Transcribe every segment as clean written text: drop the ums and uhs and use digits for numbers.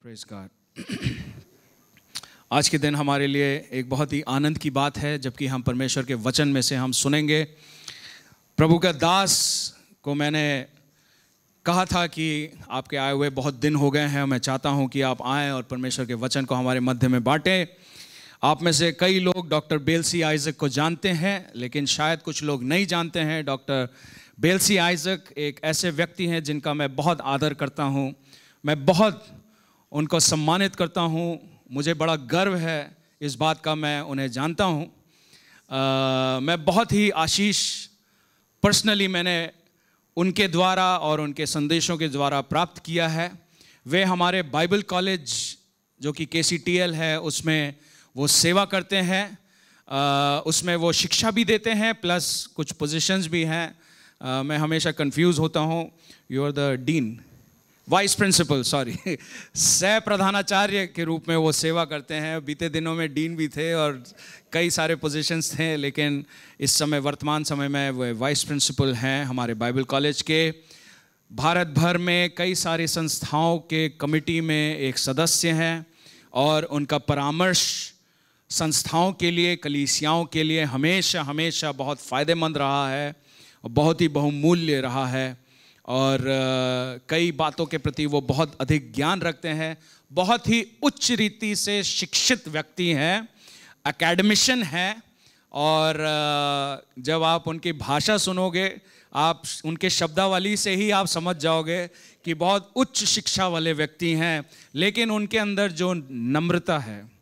Praise God. आज के दिन हमारे लिए एक बहुत ही आनंद की बात है, जबकि हम परमेश्वर के वचन में से हम सुनेंगे। प्रभु का दास को मैंने कहा था कि आपके आए हुए बहुत दिन हो गए हैं, मैं चाहता हूं कि आप आएँ और परमेश्वर के वचन को हमारे मध्य में बांटें। आप में से कई लोग डॉक्टर बेलसी आइजक को जानते हैं, लेकिन शायद कुछ लोग नहीं जानते हैं। डॉक्टर बेलसी आइजक एक ऐसे व्यक्ति हैं जिनका मैं बहुत आदर करता हूं, मैं बहुत उनको सम्मानित करता हूं। मुझे बड़ा गर्व है इस बात का, मैं उन्हें जानता हूं। मैं बहुत ही आशीष पर्सनली मैंने उनके द्वारा और उनके संदेशों के द्वारा प्राप्त किया है। वे हमारे बाइबल कॉलेज जो कि KCTL है उसमें वो सेवा करते हैं, उसमें वो शिक्षा भी देते हैं, प्लस कुछ पोजीशंस भी हैं। मैं हमेशा कंफ्यूज होता हूँ। You are the dean, vice principal, sorry, सह प्रधानाचार्य के रूप में वो सेवा करते हैं। बीते दिनों में डीन भी थे और कई सारे पोजीशंस थे, लेकिन इस समय वर्तमान समय में वो वाइस प्रिंसिपल हैं हमारे बाइबल कॉलेज के। भारत भर में कई सारी संस्थाओं के कमिटी में एक सदस्य हैं और उनका परामर्श संस्थाओं के लिए, कलीसियाओं के लिए हमेशा हमेशा बहुत फ़ायदेमंद रहा है और बहुत ही बहुमूल्य रहा है। और कई बातों के प्रति वो बहुत अधिक ज्ञान रखते हैं, बहुत ही उच्च रीति से शिक्षित व्यक्ति हैं, एकेडमिशियन हैं। और जब आप उनकी भाषा सुनोगे, आप उनके शब्दावली से ही आप समझ जाओगे कि बहुत उच्च शिक्षा वाले व्यक्ति हैं। लेकिन उनके अंदर जो नम्रता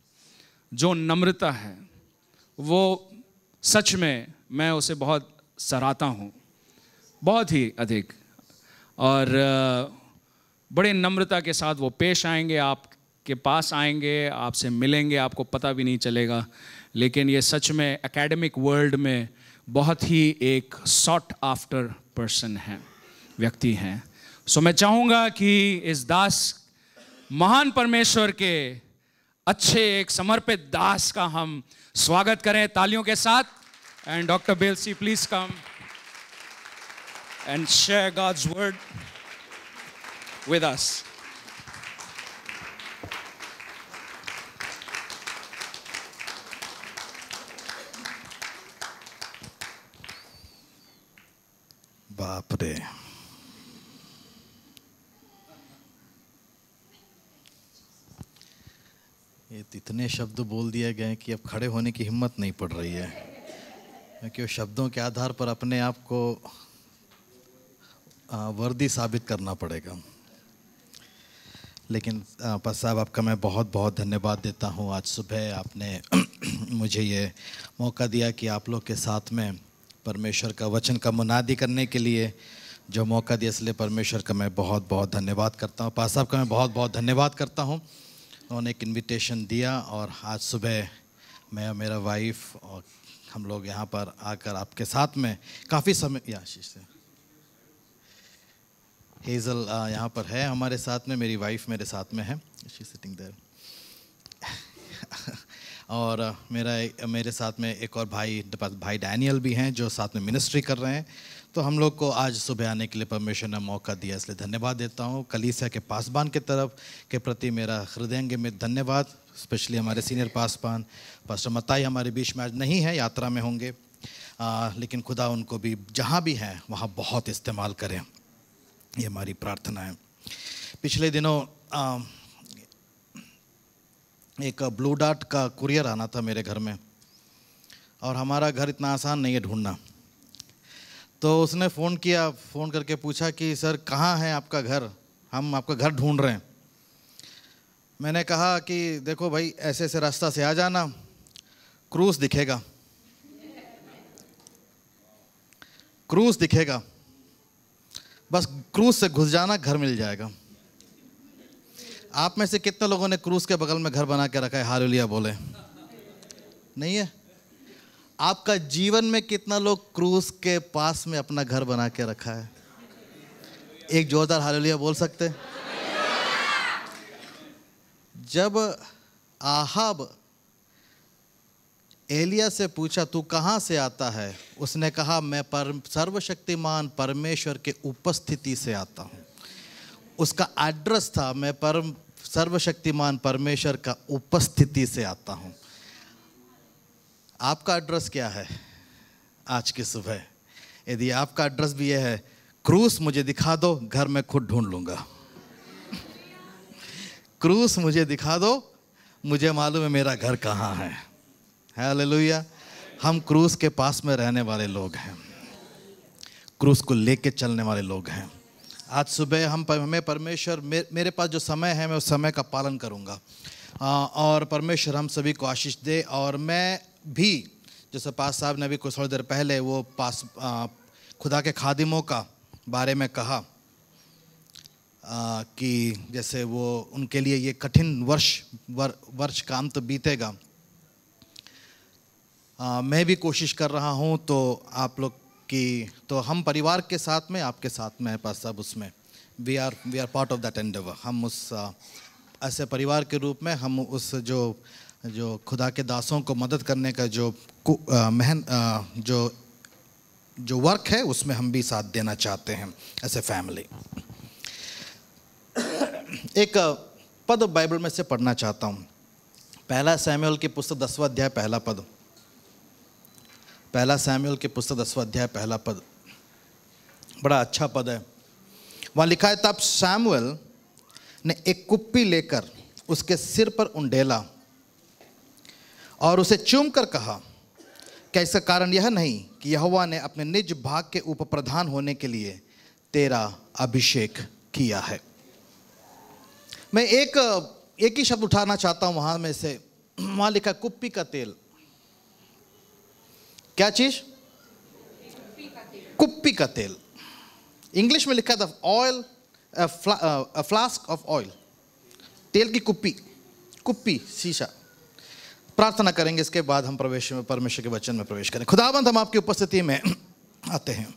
है, वो सच में मैं उसे बहुत सराहता हूँ, बहुत ही अधिक। और बड़े नम्रता के साथ वो पेश आएंगे, आपके पास आएंगे, आपसे मिलेंगे, आपको पता भी नहीं चलेगा। लेकिन ये सच में एकेडमिक वर्ल्ड में बहुत ही एक सॉट आफ्टर पर्सन है, व्यक्ति हैं। सो मैं चाहूँगा कि इस दास, महान परमेश्वर के अच्छे एक समर्पित दास का हम स्वागत करें तालियों के साथ। एंड डॉक्टर बेलसी, please come and share God's word with us. बाप रे, ये इतने शब्द बोल दिए गए कि अब खड़े होने की हिम्मत नहीं पड़ रही है, क्योंकि शब्दों के आधार पर अपने आप को वर्दी साबित करना पड़ेगा। लेकिन पास साहब, आपका मैं बहुत बहुत धन्यवाद देता हूँ। आज सुबह आपने मुझे ये मौका दिया कि आप लोग के साथ में परमेश्वर का वचन का मुनादी करने के लिए जो मौका दिया, इसलिए परमेश्वर का मैं बहुत बहुत धन्यवाद करता हूँ। पास साहब का मैं बहुत बहुत धन्यवाद करता हूँ, उन्होंने एक इन्विटेशन दिया और आज सुबह मैं और मेरा वाइफ और हम लोग यहाँ पर आकर आपके साथ में काफ़ी समय, या आशीष से हेज़ल यहाँ पर है हमारे साथ में, मेरी वाइफ मेरे साथ में है, शी सिटिंग देयर। और मेरे साथ में एक और भाई डैनियल भी हैं जो साथ में मिनिस्ट्री कर रहे हैं। तो हम लोग को आज सुबह आने के लिए परमेश्वर ने मौका दिया, इसलिए धन्यवाद देता हूँ। कलीसिया के पासबान के तरफ के प्रति मेरा हृदयंग में धन्यवाद, स्पेशली हमारे सीनियर पासबान पास्टर मत्ताई हमारे बीच में आज नहीं है, यात्रा में होंगे, लेकिन खुदा उनको भी जहाँ भी हैं वहाँ बहुत इस्तेमाल करें, ये हमारी प्रार्थना है। पिछले दिनों एक ब्लू डार्ट का कुरियर आना था मेरे घर में, और हमारा घर इतना आसान नहीं है ढूंढना। तो उसने फ़ोन किया, फ़ोन करके पूछा कि सर कहाँ है आपका घर, हम आपका घर ढूंढ रहे हैं। मैंने कहा कि देखो भाई, ऐसे ऐसे रास्ता से आ जाना, क्रूज़ दिखेगा, क्रूज़ दिखेगा, बस क्रूज से घुस जाना, घर मिल जाएगा। आप में से कितने लोगों ने क्रूज के बगल में घर बना के रखा है? हालेलुया बोले। नहीं है? आपका जीवन में कितना लोग क्रूज के पास में अपना घर बना के रखा है? एक जोरदार हालेलुया बोल सकते? जब आहाब एलिया से पूछा तू कहाँ से आता है, उसने कहा मैं सर्वशक्तिमान परमेश्वर के उपस्थिति से आता हूँ। उसका एड्रेस था मैं सर्वशक्तिमान परमेश्वर का उपस्थिति से आता हूँ। आपका एड्रेस क्या है आज की सुबह? यदि आपका एड्रेस भी यह है, क्रूस मुझे दिखा दो, घर में खुद ढूंढ लूँगा। क्रूस मुझे दिखा दो, मुझे मालूम है मेरा घर कहाँ है। हालेलुया। हम क्रूस के पास में रहने वाले लोग हैं, क्रूस को लेके चलने वाले लोग हैं। आज सुबह हमें परमेश्वर, मेरे पास जो समय है मैं उस समय का पालन करूँगा, और परमेश्वर हम सभी को आशीष दे। और मैं भी, जैसे पास साहब ने भी कुछ थोड़ी देर पहले वो खुदा के खादिमों का बारे में कहा, कि जैसे वो उनके लिए ये कठिन वर्ष का अंत बीतेगा। मैं भी कोशिश कर रहा हूँ, तो आप लोग की, तो हम परिवार के साथ में, आपके साथ में पास साहब, उसमें we are part of that endeavour. हम उस ऐसे परिवार के रूप में हम उस जो खुदा के दासों को मदद करने का जो वर्क है उसमें हम भी साथ देना चाहते हैं एज ए फैमिली। एक पद बाइबल में से पढ़ना चाहता हूँ। पहला शमूएल की पुस्तक 10वां अध्याय पहला पद। पहला शमूएल की पुस्तक 10वां अध्याय पहला पद, बड़ा अच्छा पद है। वहाँ लिखा है, तब शमूएल ने एक कुप्पी लेकर उसके सिर पर उंडेला और उसे चूम कर कहा, क्या इसका कारण यह नहीं कि यहोवा ने अपने निज भाग के ऊपर प्रधान होने के लिए तेरा अभिषेक किया है। मैं एक ही शब्द उठाना चाहता हूं वहां में से। वहां लिखा कुप्पी का तेल। क्या चीज? कुप्पी का तेल। इंग्लिश में लिखा था ऑयल, फ्लास्क ऑफ ऑयल। तेल की कुप्पी, कुप्पी शीशा। प्रार्थना करेंगे, इसके बाद हम परमेश्वर के वचन में प्रवेश करें। खुदावंद, हम आपकी उपस्थिति में आते हैं।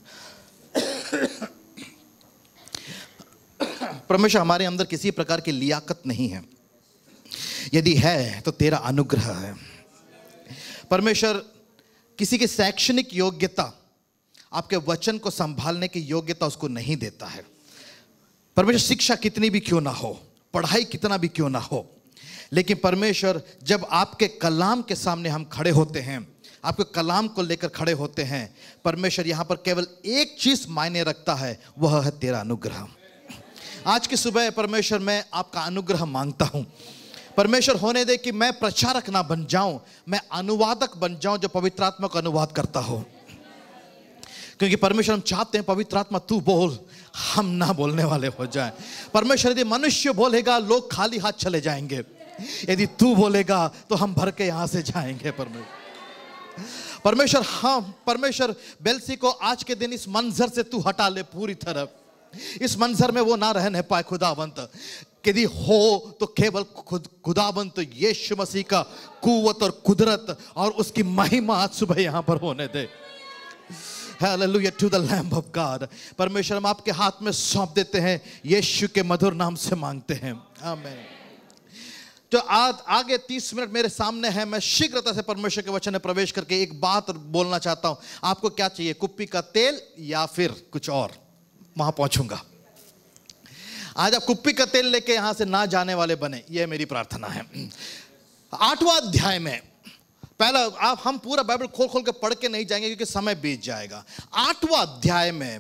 परमेश्वर, हमारे अंदर किसी प्रकार की लियाकत नहीं है, यदि है तो तेरा अनुग्रह है। परमेश्वर, किसी की शैक्षणिक योग्यता आपके वचन को संभालने की योग्यता उसको नहीं देता है। परमेश्वर, शिक्षा कितनी भी क्यों ना हो, पढ़ाई कितना भी क्यों ना हो, लेकिन परमेश्वर, जब आपके कलाम के सामने हम खड़े होते हैं, आपके कलाम को लेकर खड़े होते हैं, परमेश्वर, यहाँ पर केवल एक चीज मायने रखता है, वह है तेरा अनुग्रह। आज की सुबह परमेश्वर, मैं आपका अनुग्रह मांगता हूँ। परमेश्वर, होने दे कि मैं प्रचारक ना बन जाऊं, मैं अनुवादक बन जाऊं जो पवित्र आत्मा का अनुवाद करता हो। क्योंकि परमेश्वर, हम चाहते हैं पवित्र आत्मा तू बोल, हम ना बोलने वाले हो जाएं। परमेश्वर, यदि मनुष्य बोलेगा लोग खाली हाथ चले जाएंगे, यदि तू बोलेगा तो हम भर के यहां से जाएंगे। परमेश्वर, हाँ परमेश्वर, बेलसी को आज के दिन इस मंजर से तू हटा ले पूरी तरह। इस मंजर में वो ना रहने पाए खुदावंत। यदि हो तो केवल खुदावंत यीशु मसीह का कुव्वत और कुदरत और उसकी महिमा आज सुबह यहां पर होने दे। Hallelujah to the lamb of God. परमेश्वर, हम आपके हाथ में सौंप देते हैं, यीशु के मधुर नाम से मांगते हैं, आमीन। तो आज आगे 30 मिनट मेरे सामने है। मैं शीघ्रता से परमेश्वर के वचन में प्रवेश करके एक बात बोलना चाहता हूं। आपको क्या चाहिए, कुप्पी का तेल या फिर कुछ और? वहां पहुंचूंगा। आज आप कुप्पी का तेल लेके यहां से ना जाने वाले बने, यह मेरी प्रार्थना है। 8वां अध्याय में पहला, आप हम पूरा बाइबल खोल के पढ़ के नहीं जाएंगे क्योंकि समय बीत जाएगा। 8वां अध्याय में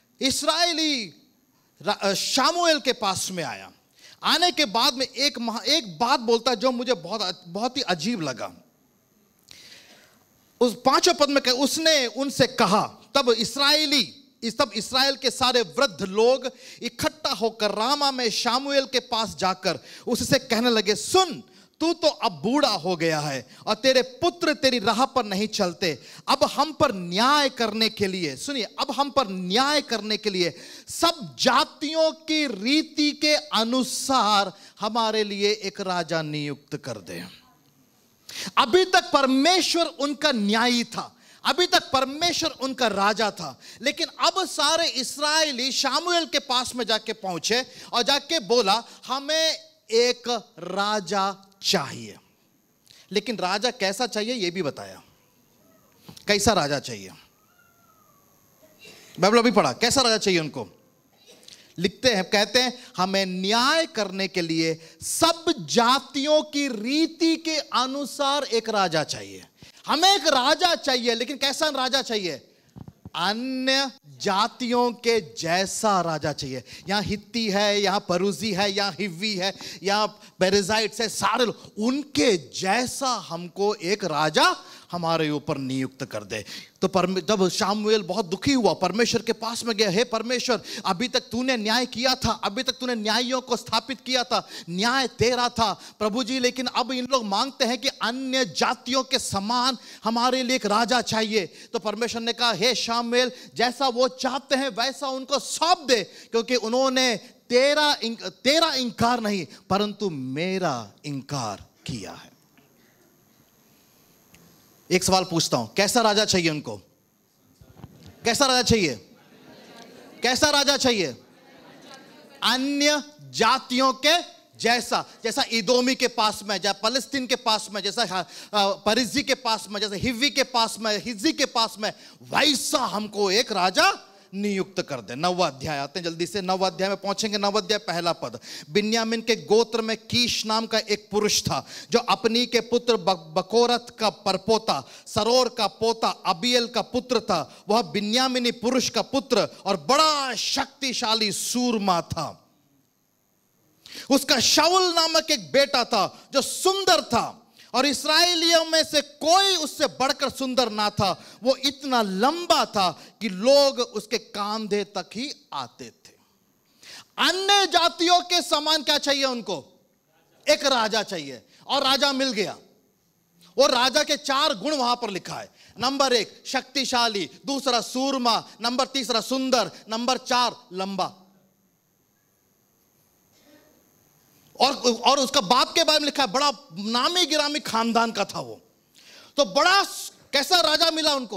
इस्राएली शामुएल के पास में आया। आने के बाद में एक बात बोलता है जो मुझे बहुत ही अजीब लगा। उस 5वें पद में उसने उनसे कहा, तब इस्राएल के सारे वृद्ध लोग इकट्ठा होकर रामा में शामुएल के पास जाकर उससे कहने लगे, सुन, तू तो अब बूढ़ा हो गया है और तेरे पुत्र तेरी राह पर नहीं चलते। अब हम पर न्याय करने के लिए, सुनिए, अब हम पर न्याय करने के लिए सब जातियों की रीति के अनुसार हमारे लिए एक राजा नियुक्त कर दे। अभी तक परमेश्वर उनका न्यायी था, अभी तक परमेश्वर उनका राजा था, लेकिन अब सारे इस्राएली शामुएल के पास में जाके पहुंचे और जाके बोला, हमें एक राजा चाहिए। लेकिन राजा कैसा चाहिए यह भी बताया। कैसा राजा चाहिए? बाइबल अभी पढ़ा, कैसा राजा चाहिए उनको। लिखते हैं, कहते हैं हमें न्याय करने के लिए सब जातियों की रीति के अनुसार एक राजा चाहिए। हमें एक राजा चाहिए, लेकिन कैसा राजा चाहिए? अन्य जातियों के जैसा राजा चाहिए। यहां हित्ती है, यहां परूजी है, यहां हिव्वी है, यहां पेरिजाइट्स है, सारे लोग उनके जैसा हमको एक राजा हमारे ऊपर नियुक्त कर दे। तो जब शामुएल बहुत दुखी हुआ, परमेश्वर के पास में गया, हे परमेश्वर, अभी तक तूने न्याय किया था, अभी तक तूने न्यायियों को स्थापित किया था, न्याय तेरा था प्रभु जी, लेकिन अब इन लोग मांगते हैं कि अन्य जातियों के समान हमारे लिए एक राजा चाहिए। तो परमेश्वर ने कहा, हे शामुएल, जैसा वो चाहते हैं वैसा उनको सौंप दे, क्योंकि उन्होंने तेरा इंकार नहीं परंतु मेरा इंकार किया है। एक सवाल पूछता हूं, कैसा राजा चाहिए उनको? कैसा राजा चाहिए? कैसा राजा चाहिए? अन्य जातियों के जैसा। जैसा इदोमी के पास में, जैसा फलस्तीन के पास में, जैसा परिजी के पास में, जैसा हिव्वी के पास में, हिज्जी के पास में, वैसा हमको एक राजा नियुक्त कर दे। 9वां अध्याय आते हैं जल्दी से, 9वां अध्याय में पहुंचेंगे। 9वां अध्याय पहला पद, बिन्यामीन के गोत्र में कीश नाम का एक पुरुष था, जो अपनी के पुत्र बकोरत का परपोता, सरोर का पोता अबीएल का पुत्र था। वह बिन्यामीनी पुरुष का पुत्र और बड़ा शक्तिशाली सूरमा था। उसका शाऊल नामक एक बेटा था जो सुंदर था, और इस्राएलियों में से कोई उससे बढ़कर सुंदर ना था। वो इतना लंबा था कि लोग उसके कंधे तक ही आते थे। अन्य जातियों के समान क्या चाहिए उनको? एक राजा चाहिए, और राजा मिल गया। और राजा के 4 गुण वहां पर लिखा है। नंबर 1 शक्तिशाली, दूसरा सूरमा, नंबर 3 सुंदर, नंबर 4 लंबा। और उसका बाप के बारे में लिखा है, बड़ा नामी गिरामी खानदान का था वो। तो बड़ा कैसा राजा मिला उनको?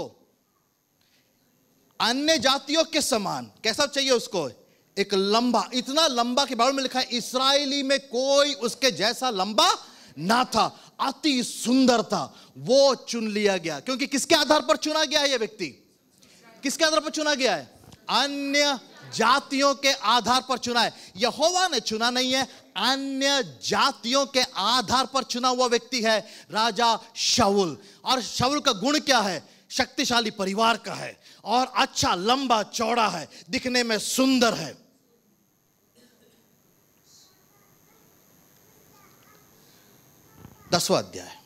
अन्य जातियों के समान। कैसा चाहिए उसको? एक लंबा, इतना लंबा के बारे में लिखा है इस्राएली में कोई उसके जैसा लंबा ना था, अति सुंदर था। वो चुन लिया गया। क्योंकि किसके आधार पर चुना गया है? ये व्यक्ति किसके आधार पर चुना गया है? अन्य जातियों के आधार पर चुना है। यहोवा ने चुना नहीं है, अन्य जातियों के आधार पर चुना हुआ व्यक्ति है राजा शाऊल। और शाऊल का गुण क्या है? शक्तिशाली परिवार का है, और अच्छा लंबा चौड़ा है, दिखने में सुंदर है। दसवां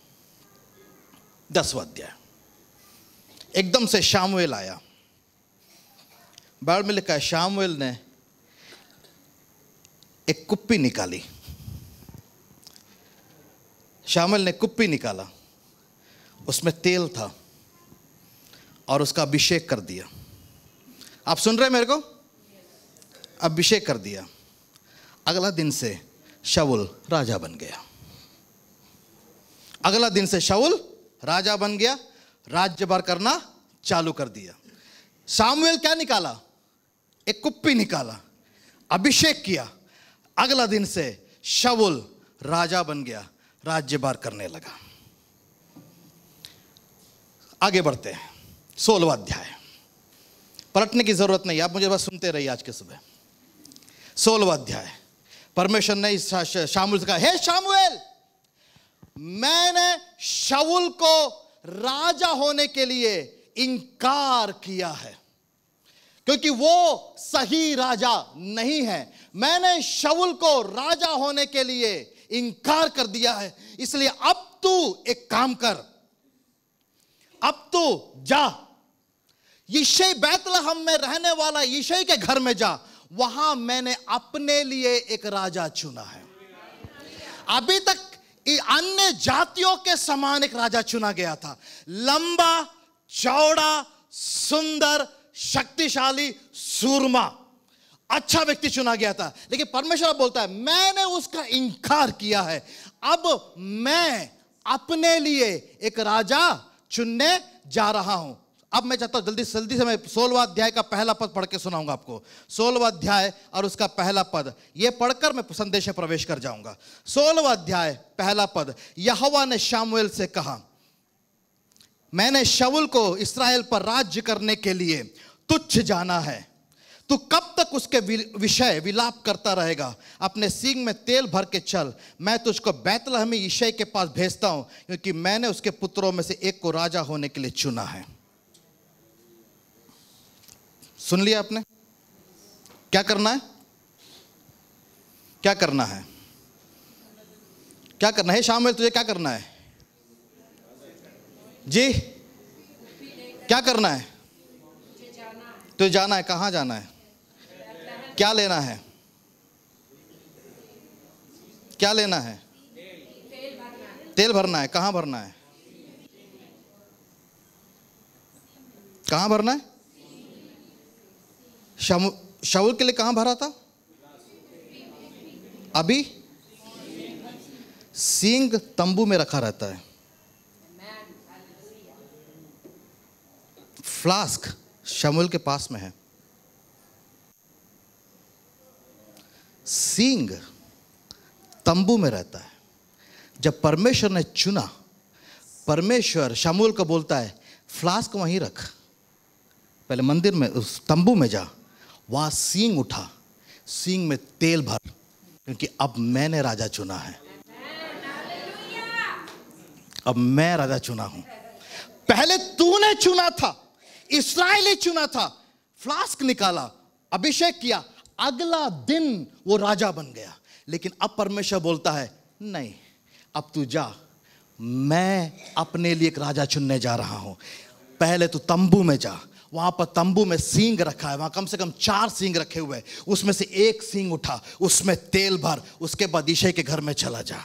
अध्याय एकदम से शामुएल आया। बाइबल में लिखा है, शामुएल ने एक कुप्पी निकाली। शामुएल ने कुप्पी निकाला, उसमें तेल था, और उसका अभिषेक कर दिया। आप सुन रहे हैं मेरे को? अभिषेक कर दिया। अगला दिन से शाऊल राजा बन गया। अगला दिन से शाऊल राजा बन गया, राज्यभार करना चालू कर दिया। शामुएल क्या निकाला? एक कुप्पी निकाला, अभिषेक किया। अगला दिन से शाऊल राजा बन गया, राज्यभार करने लगा। आगे बढ़ते हैं। 16वां अध्याय। पलटने की जरूरत नहीं, आप मुझे बस सुनते रहिए आज के सुबह। 16वां अध्याय। परमेश्वर ने शामुएल से कहा, हे शामुएल, मैंने शाऊल को राजा होने के लिए इनकार किया है, क्योंकि वो सही राजा नहीं है। मैंने शाऊल को राजा होने के लिए इनकार कर दिया है, इसलिए अब तू एक काम कर, अब तू जा, यिशै बैतलहम में रहने वाला यिशै के घर में जा, वहां मैंने अपने लिए एक राजा चुना है। अभी तक अन्य जातियों के समान एक राजा चुना गया था, लंबा चौड़ा सुंदर शक्तिशाली सूरमा, अच्छा व्यक्ति चुना गया था। लेकिन परमेश्वर बोलता है, मैंने उसका इनकार किया है, अब मैं अपने लिए एक राजा चुनने जा रहा हूं। अब मैं चाहता हूं जल्दी से मैं 16वां अध्याय का पहला पद पढ़ के सुनाऊंगा आपको। 16वां अध्याय और उसका पहला पद, यह पढ़कर मैं संदेश में प्रवेश कर जाऊंगा। 16वां अध्याय पहला पद, यहोवा ने शामुएल से कहा, मैंने शाऊल को इस्राएल पर राज्य करने के लिए तुच्छ जाना है। तू कब तक उसके विषय विलाप करता रहेगा? अपने सींग में तेल भर के चल, मैं तुझको बैतलहमी यिशै के पास भेजता हूं, क्योंकि मैंने उसके पुत्रों में से एक को राजा होने के लिए चुना है। सुन लिया आपने? क्या करना है? क्या करना है? क्या करना है? शामुएल तुझे क्या करना है जी? क्या करना है? तुझे जाना है। कहां जाना है? क्या लेना है? क्या लेना है? तेल भरना है। कहां भरना है? कहां भरना है? शाऊल के लिए कहां भरा था? अभी सींग तंबू में रखा रहता है। फ्लास्क शमूएल के पास में है। सींग तंबू में रहता है। जब परमेश्वर ने चुना, परमेश्वर शमूएल को बोलता है फ्लास्क वहीं रख, पहले मंदिर में उस तंबू में जा, वहां सींग उठा, सींग में तेल भर, क्योंकि अब मैंने राजा चुना है। अब मैं राजा चुना हूं। पहले तूने चुना था, इस्राएली चुना था, फ्लास्क निकाला, अभिषेक किया, अगला दिन वो राजा बन गया। लेकिन अब परमेश्वर बोलता है नहीं, अब तू जा, मैं अपने लिए एक राजा चुनने जा रहा हूं। पहले तू तंबू में जा, वहां पर तंबू में सींग रखा है, वहां कम से कम 4 सींग रखे हुए हैं, उसमें से एक सींग उठा, उसमें तेल भर, उसके बाद यिशै के घर में चला जा।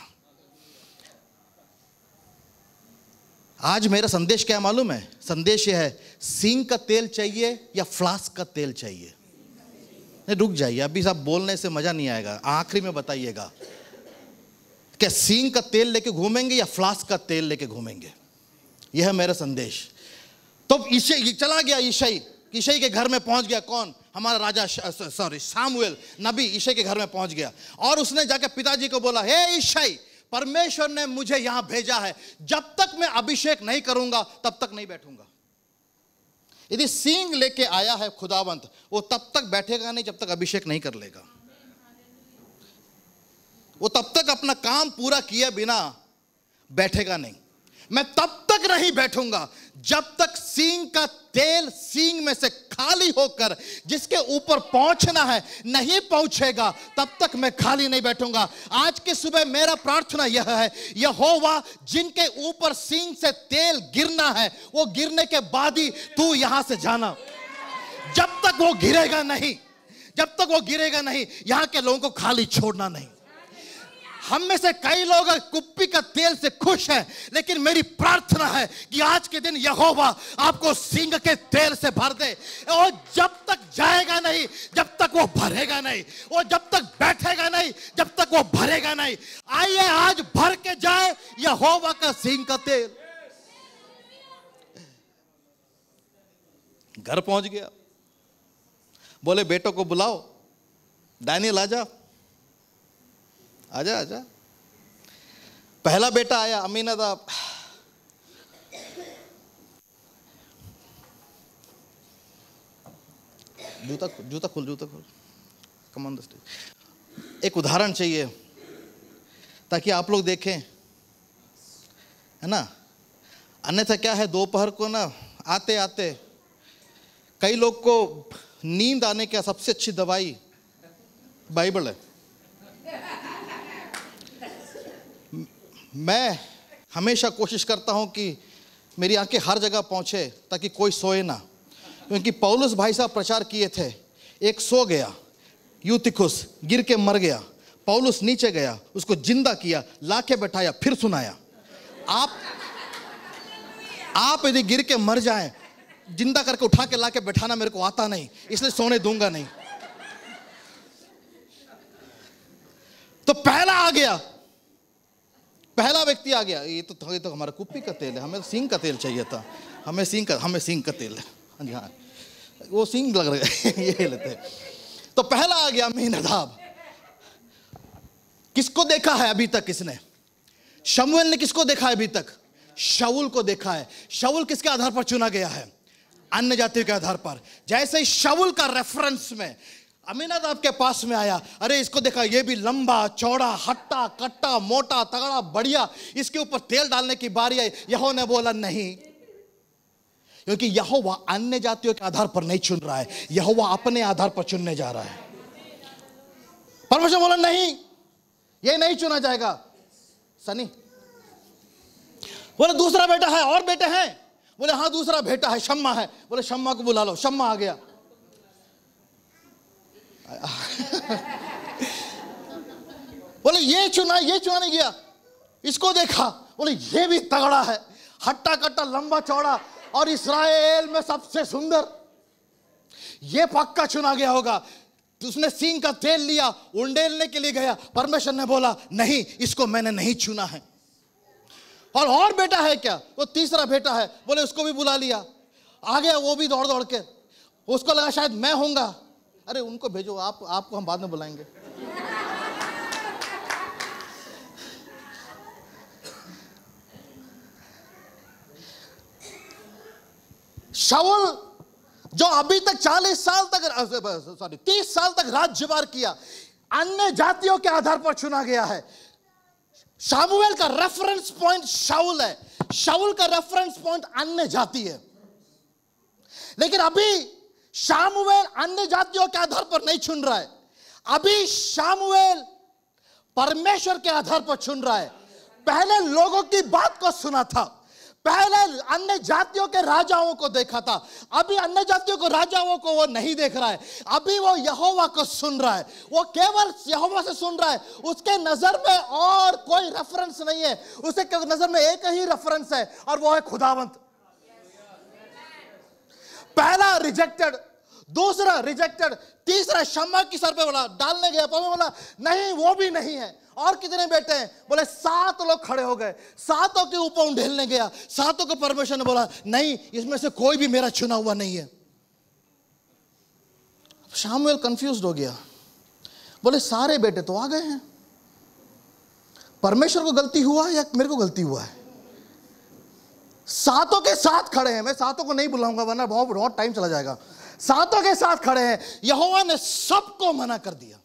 आज मेरा संदेश क्या मालूम है? संदेश यह है, सींग का तेल चाहिए या फ्लास्क का तेल चाहिए? नहीं, रुक जाइए, अभी सब बोलने से मजा नहीं आएगा, आखिरी में बताइएगा। क्या सींग का तेल लेके घूमेंगे या फ्लास्क का तेल लेके घूमेंगे? यह है मेरा संदेश। तो यिशै चला गया, यिशै के घर में पहुंच गया। कौन? हमारा राजा, शामुएल नबी यिशै के घर में पहुंच गया, और उसने जाकर पिताजी को बोला, हे यिशै, परमेश्वर ने मुझे यहां भेजा है, जब तक मैं अभिषेक नहीं करूंगा तब तक नहीं बैठूंगा। यदि सींग लेके आया है खुदावंत, वो तब तक बैठेगा नहीं जब तक अभिषेक नहीं कर लेगा। वो तब तक अपना काम पूरा किए बिना बैठेगा नहीं। मैं तब तक नहीं बैठूंगा जब तक सींग का तेल सींग में से खाली होकर जिसके ऊपर पहुंचना है नहीं पहुंचेगा, तब तक मैं खाली नहीं बैठूंगा। आज के सुबह मेरा प्रार्थना यह है, यहोवा जिनके ऊपर सींग से तेल गिरना है, वो गिरने के बाद ही तू यहां से जाना। जब तक वो गिरेगा नहीं, जब तक वो गिरेगा नहीं, यहां के लोगों को खाली छोड़ना नहीं। हम में से कई लोग कुप्पी का तेल से खुश हैं, लेकिन मेरी प्रार्थना है कि आज के दिन यहोवा आपको सींग के तेल से भर दे। और जब तक जाएगा नहीं, जब तक वो भरेगा नहीं, और जब तक बैठेगा नहीं, जब तक वो भरेगा नहीं। आइए आज भर के जाए यहोवा का सींग का तेल। घर पहुंच गया, बोले बेटों को बुलाओ, डैनियल आजा आजा आजा। पहला बेटा आया, अमीनादाब। जूता खोल कम ऑन द स्टेज। एक उदाहरण चाहिए ताकि आप लोग देखें, है ना? अन्यथा क्या है, दोपहर को ना आते आते कई लोग को नींद आने का सबसे अच्छी दवाई बाइबल है। मैं हमेशा कोशिश करता हूं कि मेरी आंखें हर जगह पहुंचे ताकि कोई सोए ना, क्योंकि पौलुस भाई साहब प्रचार किए थे, एक सो गया, यूतिखुस गिर के मर गया, पौलुस नीचे गया, उसको जिंदा किया, लाके बैठाया, फिर सुनाया। आप यदि गिर के मर जाएं, जिंदा करके उठा के लाके बैठाना मेरे को आता नहीं, इसलिए सोने दूंगा नहीं। तो पहला आ गया, पहला व्यक्ति आ गया। ये तो हमारा कुप्पी का तेल है, हमें सींग का तेल चाहिए था, हमें सींग का तेल है। हाँ जी, हाँ वो सींग लग रहा है ये लेते। तो पहला आ गया अमीनादाब। किसको देखा है अभी तक? किसने? शमूएल ने किसको देखा है अभी तक? शाऊल को देखा है। शाऊल किसके आधार पर चुना गया है? अन्य जातियों के आधार पर। जैसे ही शाऊल का रेफरेंस में अमीनादाब के पास में आया, अरे इसको देखा, ये भी लंबा चौड़ा, हट्टा कट्टा, मोटा तगड़ा, बढ़िया, इसके ऊपर तेल डालने की बारी आई। यहोवा ने बोला नहीं, क्योंकि यहोवा अन्य जातियों के आधार पर नहीं चुन रहा है, यहोवा अपने आधार पर चुनने जा रहा है। परमेश्वर बोला नहीं, ये नहीं चुना जाएगा। सनी बोले दूसरा बेटा है, और बेटे हैं? बोले हाँ दूसरा बेटा है, शम्मा है। बोले शम्मा को बुला लो। शम्मा आ गया। बोले ये चुना नहीं गया। इसको देखा, बोले ये भी तगड़ा है, हट्टा कट्टा, लंबा चौड़ा, और इस्राएल में सबसे सुंदर, ये पक्का चुना गया होगा। तो उसने सींग का तेल लिया, उंडेलने के लिए गया। परमेश्वर ने बोला नहीं, इसको मैंने नहीं चुना है। और बेटा है क्या? वो तीसरा बेटा है। बोले उसको भी बुला लिया। आ गया वो भी दौड़ दौड़ के। उसको लगा शायद मैं होऊंगा। अरे उनको भेजो, आपको हम बाद में बुलाएंगे। शाऊल जो अभी तक 30 साल तक राज्यभार किया, अन्य जातियों के आधार पर चुना गया है। शामुएल का रेफरेंस पॉइंट शाऊल है, शाऊल का रेफरेंस पॉइंट अन्य जाति है। लेकिन अभी शामुएल अन्य जातियों के आधार पर नहीं चुन रहा है, अभी शामुएल परमेश्वर के आधार पर चुन रहा है। पहले लोगों की बात को सुना था, पहले अन्य जातियों के राजाओं को देखा था, अभी अन्य जातियों को राजाओं को वो नहीं देख रहा है। अभी वो यहोवा को सुन रहा है, वो केवल यहोवा से सुन रहा है। उसके नजर में और कोई रेफरेंस नहीं है, उसके नजर में एक ही रेफरेंस है, और वो है खुदावंत। पहला रिजेक्टेड, दूसरा रिजेक्टेड, तीसरा शम्मा की सर पे बोला डालने गया, पर बोला नहीं वो भी नहीं है। और कितने बेटे हैं? बोले 7 लोग खड़े हो गए, 7 के ऊपर उंडेलने गया, 7 को परमेश्वर ने बोला नहीं, इसमें से कोई भी मेरा चुना हुआ नहीं है। शामुएल कंफ्यूज्ड हो गया। बोले सारे बेटे तो आ गए हैं, परमेश्वर को गलती हुआ या मेरे को गलती हुआ है? 7 के साथ खड़े हैं, मैं 7 को नहीं बुलाऊंगा वरना बहुत टाइम चला जाएगा। 7 के साथ खड़े हैं, यहोवा ने सबको मना कर दिया।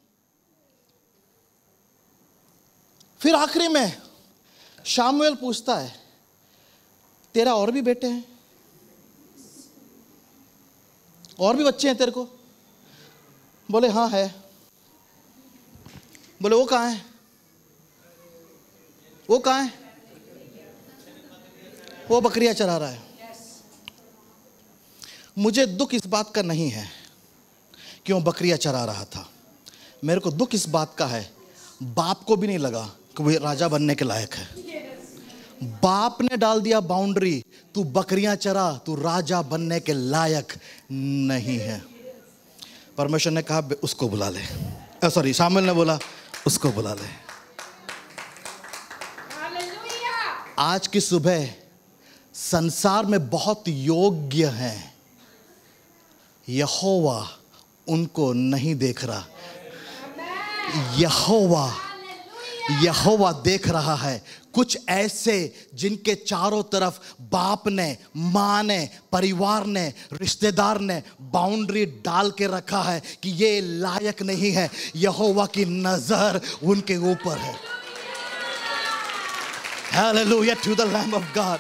फिर आखिरी में शामुएल पूछता है तेरा और भी बेटे हैं, और भी बच्चे हैं तेरे को? बोले हाँ है। बोले वो कहाँ है? वो कहाँ है? वो बकरियां चरा रहा है। मुझे दुख इस बात का नहीं है कि वो बकरियां चरा रहा था, मेरे को दुख इस बात का है बाप को भी नहीं लगा कि वो राजा बनने के लायक है। बाप ने डाल दिया बाउंड्री, तू बकरियां चरा, तू राजा बनने के लायक नहीं है। परमेश्वर ने कहा उसको बुला ले, सॉरी शामुएल ने बोला उसको बुला ले। आज की सुबह संसार में बहुत योग्य हैं, यहोवा उनको नहीं देख रहा। यहोवा देख रहा है कुछ ऐसे जिनके चारों तरफ बाप ने, माँ ने, परिवार ने, रिश्तेदार ने बाउंड्री डाल के रखा है कि ये लायक नहीं है। यहोवा की नजर उनके ऊपर है। Hallelujah to the lamb of God.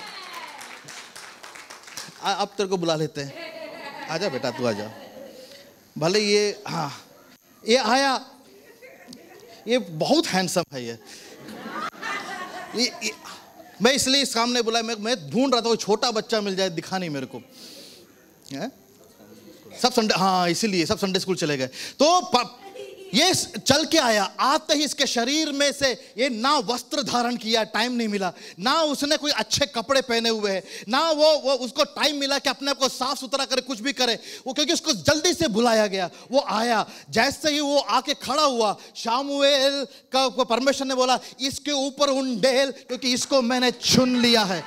अब तेरे को बुला लेते हैं, आजा बेटा तू आजा। भले ये हाँ ये आया, ये बहुत हैंडसम है ये मैं इसलिए सामने बुलाया, मैं ढूंढ रहा था कोई छोटा बच्चा मिल जाए, दिखा नहीं मेरे को है? सब संडे, हाँ इसीलिए सब संडे स्कूल चले गए। तो ये चल के आया, आते ही इसके शरीर में से ये ना वस्त्र धारण किया, टाइम नहीं मिला, ना उसने कोई अच्छे कपड़े पहने हुए हैं, ना वो उसको टाइम मिला कि अपने आप को साफ सुथरा करे, कुछ भी करे वो, क्योंकि उसको जल्दी से बुलाया गया। वो आया, जैसे ही वो आके खड़ा हुआ, शामुएल का परमेश्वर ने बोला इसके ऊपर उंडेल, क्योंकि इसको मैंने चुन लिया है।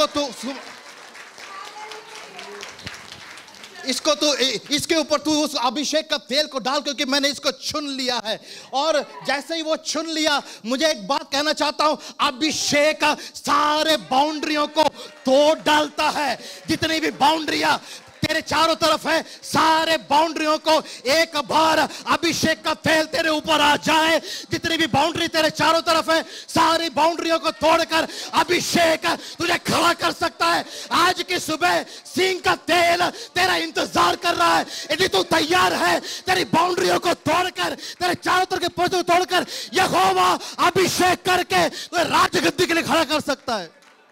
इसके ऊपर तू उस अभिषेक का तेल को डाल, क्योंकि मैंने इसको चुन लिया है। और जैसे ही वो चुन लिया, मुझे एक बात कहना चाहता हूं, अभिषेक सारे बाउंड्रियों को तोड़ डालता है। जितनी भी बाउंड्रियां तेरे चारों तरफ है, सारे बाउंड्रियों को एक बार अभिषेक का तेल तेरे ऊपर आ जाए। जितनी भी बाउंड्री तेरे चारों तरफ है, सारी बाउंड्रियों को तोड़कर अभिषेक तुझे खड़ा कर सकता है। आज की सुबह सींग का तेल तेरा इंतजार कर रहा है। यदि तू तैयार है, तेरी बाउंड्रियों को तोड़कर, तेरे चारों तरफ के पर्दे को तोड़कर यहोवा अभिषेक करके तुझे राजगद्दी के लिए खड़ा कर सकता है।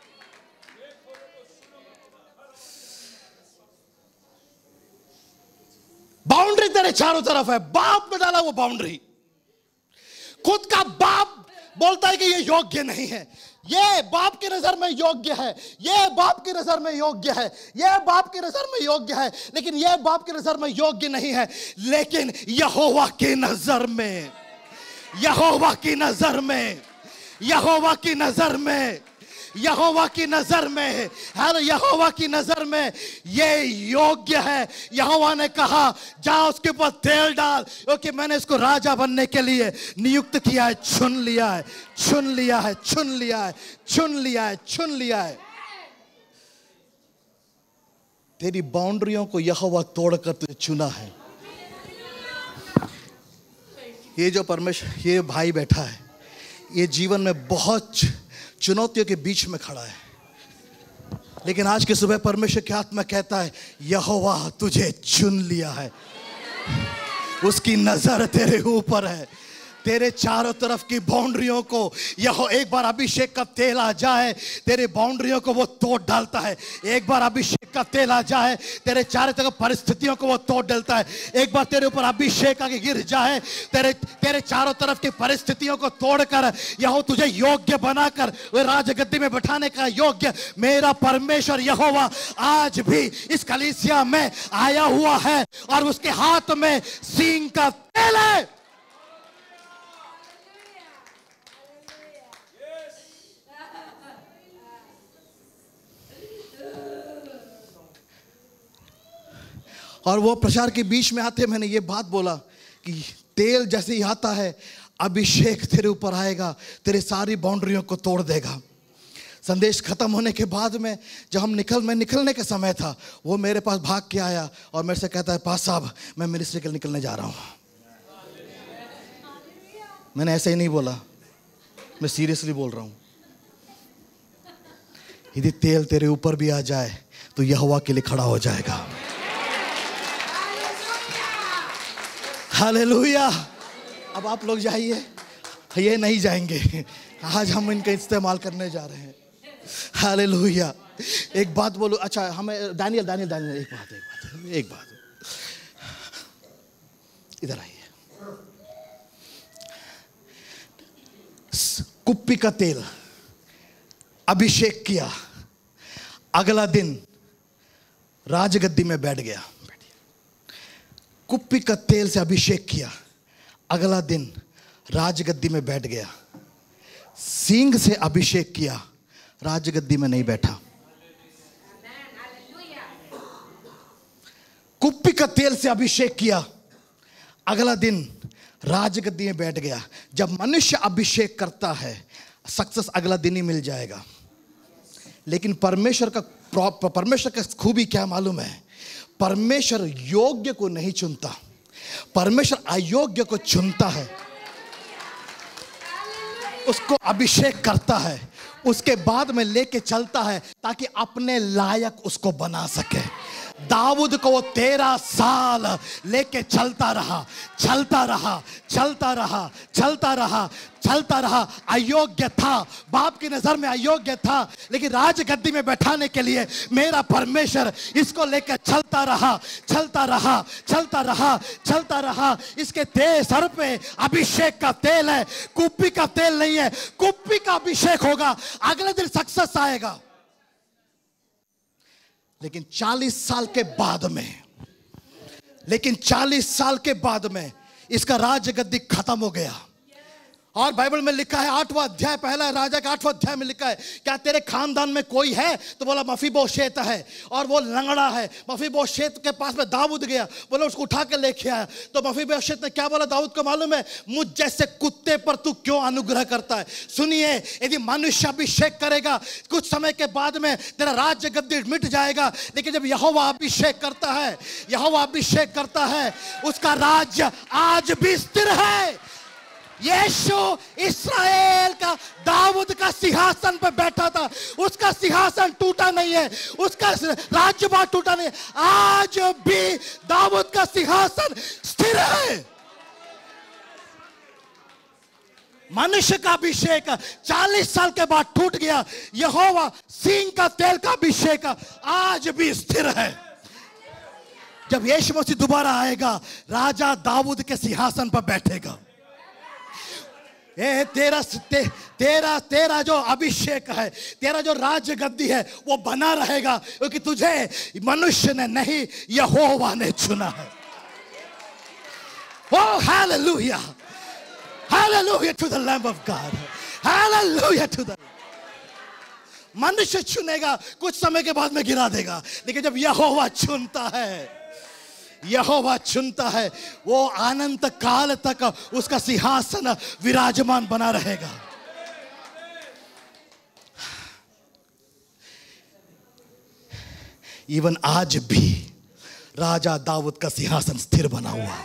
बाउंड्री तेरे चारों तरफ है, बाप ने डाला वो बाउंड्री। खुद का बाप बोलता है कि ये योग्य नहीं है, ये बाप की नजर में योग्य है, ये बाप की नजर में योग्य है, ये बाप की नजर में योग्य है, लेकिन ये बाप की नजर में योग्य नहीं है। लेकिन यहोवा की नजर में, यहोवा की नजर में, यहोवा की नजर में, यहोवा की नजर में, हर यहोवा की नजर में ये योग्य है। यहोवा ने कहा जा उसके ऊपर तेल डाल, क्योंकि मैंने इसको राजा बनने के लिए नियुक्त किया है, चुन लिया है, चुन लिया है, चुन लिया है, चुन लिया है, चुन लिया है। तेरी बाउंड्रियों को यहोवा तोड़कर तुझे चुना है। ये जो परमेश्वर, ये भाई बैठा है, ये जीवन में बहुत चुनौतियों के बीच में खड़ा है, लेकिन आज की सुबह परमेश्वर की आत्मा कहता है यहोवा तुझे चुन लिया है, उसकी नजर तेरे ऊपर है। तेरे चारों तरफ की बाउंड्रियों को यह एक बार अभिषेक का तेल आ जाए, तेरे बाउंड्रियों को वो तोड़ डालता है। एक बार अभिषेक का तेल आ जाए, तेरे चारों तरफ परिस्थितियों को वो तोड़ डालता है। एक बार तेरे ऊपर अभिषेक आके गिर जाए, तेरे चारों तरफ की परिस्थितियों को तोड़कर यह तुझे योग्य बनाकर वह राजगद्दी में बैठाने का योग्य मेरा परमेश्वर यहोवा आज भी इस कलीसिया में आया हुआ है, और उसके हाथ में सींग का तेल है। और वो प्रचार के बीच में आते मैंने ये बात बोला कि तेल जैसे ही आता है, अभिषेक तेरे ऊपर आएगा, तेरे सारी बाउंड्रियों को तोड़ देगा। संदेश खत्म होने के बाद में जब मैं निकलने का समय था, वो मेरे पास भाग के आया और मेरे से कहता है पास साहब मैं मिनिस्ट्री के लिए निकलने जा रहा हूँ। मैंने ऐसे ही नहीं बोला, मैं सीरियसली बोल रहा हूँ। यदि तेल तेरे ऊपर भी आ जाए तो यहोवा के लिए खड़ा हो जाएगा। हालेलुया। अब आप लोग जाइए, ये नहीं जाएंगे, आज हम इनका इस्तेमाल करने जा रहे हैं। हालेलुया। एक बात बोलूं, अच्छा हमें दानियल एक बात इधर आइए। कुप्पी का तेल अभिषेक किया, अगला दिन राजगद्दी में बैठ गया। कुप्पी का तेल से अभिषेक किया, अगला दिन राजगद्दी में बैठ गया। सींग से अभिषेक किया, राजगद्दी में नहीं बैठा। कुप्पी का तेल से अभिषेक किया, अगला दिन राजगद्दी में बैठ गया। जब मनुष्य अभिषेक करता है, सक्सेस अगला दिन ही मिल जाएगा। लेकिन परमेश्वर का खूबी क्या मालूम है? परमेश्वर योग्य को नहीं चुनता, परमेश्वर अयोग्य को चुनता है, उसको अभिषेक करता है, उसके बाद में लेके चलता है ताकि अपने लायक उसको बना सके। दाऊद को वो 13 साल लेके चलता रहा, चलता रहा, चलता रहा, चलता रहा, चलता रहा। अयोग्य था, बाप की नजर में अयोग्य था, लेकिन राजगद्दी में बैठाने के लिए मेरा परमेश्वर इसको लेकर चलता रहा, चलता रहा, चलता रहा, चलता रहा। इसके सर पे अभिषेक का तेल है, कुप्पी का तेल नहीं है। कुप्पी का अभिषेक होगा, अगले दिन सक्सेस आएगा। लेकिन 40 साल के बाद में इसका राजगद्दी खत्म हो गया और बाइबल में लिखा है 8वां अध्याय, पहला राजा का 8वां अध्याय में लिखा है, क्या तेरे खानदान में कोई है? तो बोला मफीबोशेत है, और वो लंगड़ा है। मफीबोशेत के पास में दाऊद गया, बोला उसको उठा के लेके आया। तो मफीबोशेत ने क्या बोला दाऊद को मालूम है? मुझ जैसे कुत्ते पर तू क्यों अनुग्रह करता है? सुनिए, यदि मनुष्य अभिषेक करेगा कुछ समय के बाद में तेरा राज्य गद्दी मिट जाएगा, लेकिन जब यहोवा अभिषेक करता है, यहोवा अभिषेक करता है, उसका राज्य आज भी स्थिर है। यीशु इस्राएल का दाऊद का सिंहासन पर बैठा था, उसका सिंहासन टूटा नहीं है, उसका राज्यभार टूटा नहीं है, आज भी दाऊद का सिंहासन स्थिर है। मनुष्य का अभिषेक 40 साल के बाद टूट गया, यहोवा सिंह का तेल का अभिषेक आज भी स्थिर है। जब यीशु मसीह दोबारा आएगा, राजा दाऊद के सिंहासन पर बैठेगा। तेरा जो अभिषेक है, तेरा जो राज्य गद्दी है, वो बना रहेगा, क्योंकि तुझे मनुष्य ने नहीं, यहोवा ने चुना है। Oh, hallelujah, hallelujah to the Lamb of God, hallelujah to the। मनुष्य चुनेगा, कुछ समय के बाद में गिरा देगा, लेकिन जब यहोवा चुनता है, यहोवा चुनता है, वो अनंत काल तक उसका सिंहासन विराजमान बना रहेगा। इवन आज भी राजा दाऊद का सिंहासन स्थिर बना हुआ।